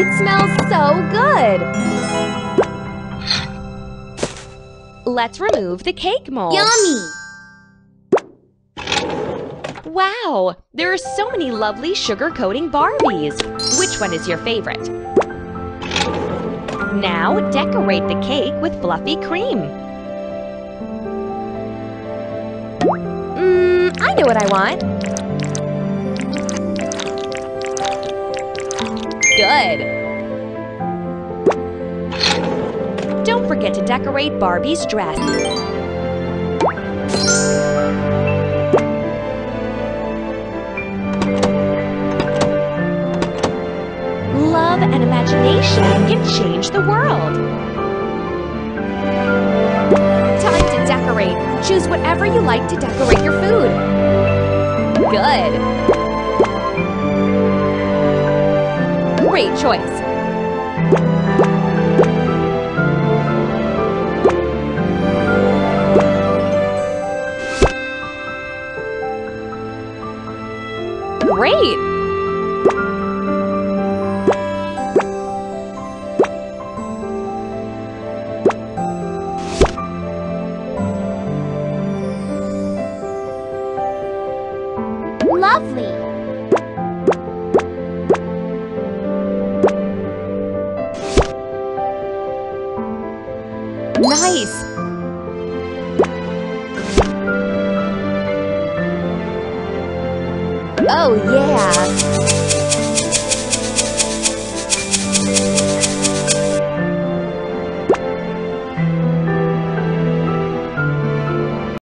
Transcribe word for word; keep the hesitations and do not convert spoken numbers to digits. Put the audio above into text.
It smells so good! Let's remove the cake mold. Yummy! Wow! There are so many lovely sugar coating Barbies! Which one is your favorite? Now decorate the cake with fluffy cream. Mmm, I know what I want. Good! Don't forget to decorate Barbie's dress. Love and imagination can change the world. Time to decorate. Choose whatever you like to decorate your food. Good. Great choice. Great. Lovely! Nice. Oh, yeah.